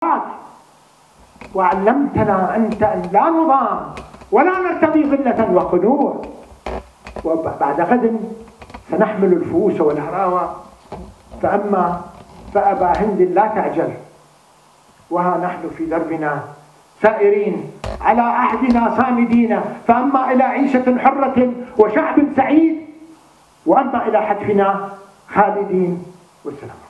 وعلمتنا أنت أن لا نضام ولا نرتضي ذلة وخنوع، وبعد غد سنحمل الفؤوس والهراوى، فأبا هند لا تعجل، وها نحن في دربنا سائرين على عهدنا صامدين، فأما إلى عيشة حرة وشعب سعيد، وأما إلى حتفنا خالدين. والسلام.